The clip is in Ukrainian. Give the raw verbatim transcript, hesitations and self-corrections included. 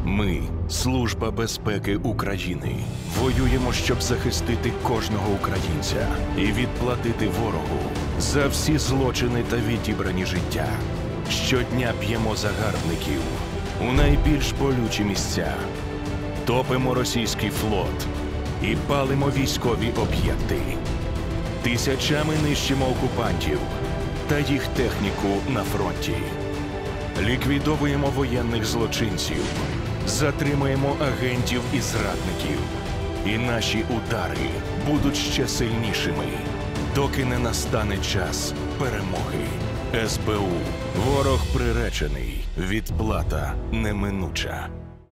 Ми – Служба безпеки України. Воюємо, щоб захистити кожного українця і відплатити ворогу за всі злочини та відібрані життя. Щодня б'ємо загарбників у найбільш болючі місця. Топимо російський флот і палимо військові об'єкти. Тисячами нищимо окупантів та їх техніку на фронті. Ліквідовуємо воєнних злочинців, затримуємо агентів і зрадників. І наші удари будуть ще сильнішими, доки не настане час перемоги. ес бе у. Ворог приречений. Відплата неминуча.